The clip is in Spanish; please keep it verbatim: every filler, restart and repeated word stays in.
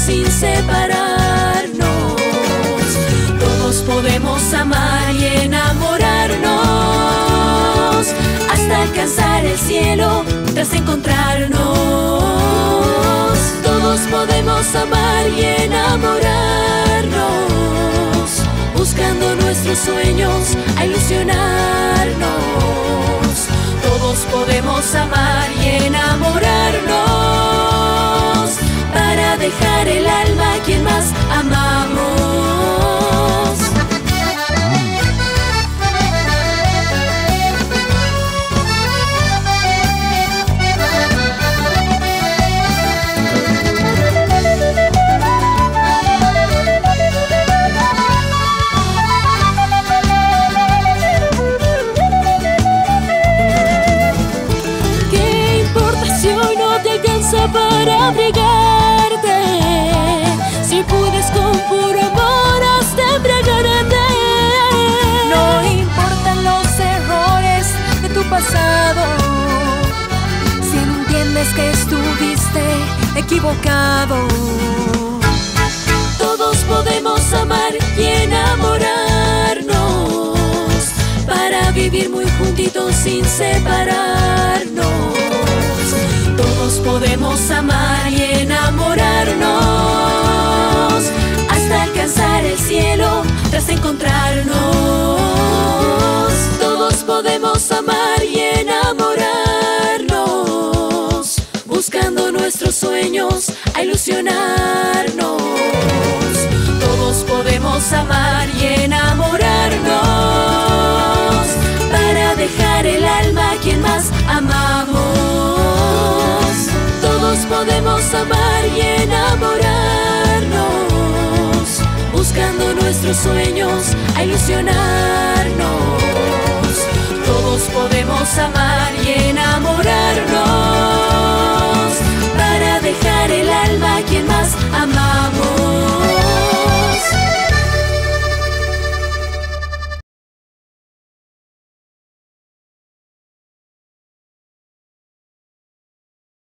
sin separarnos. Todos podemos amar y enamorarnos hasta alcanzar el cielo tras encontrarnos. Todos podemos amar y enamorarnos buscando nuestros sueños a ilusionarnos. Todos podemos amar y enamorarnos para dejar el alma a quien más amamos. Para abrigarte, si puedes con puro amor hasta embriagarte. No importan los errores de tu pasado, si entiendes que estuviste equivocado. Todos podemos amar y enamorarnos para vivir muy juntitos sin separarnos. Todos podemos amar y enamorarnos hasta alcanzar el cielo tras encontrarnos. Todos podemos amar y enamorarnos buscando nuestros sueños a ilusionarnos. Todos podemos amar y enamorarnos para dejar el alma a quien más amamos. Todos podemos amar y enamorarnos buscando nuestros sueños a ilusionarnos. Todos podemos amar y enamorarnos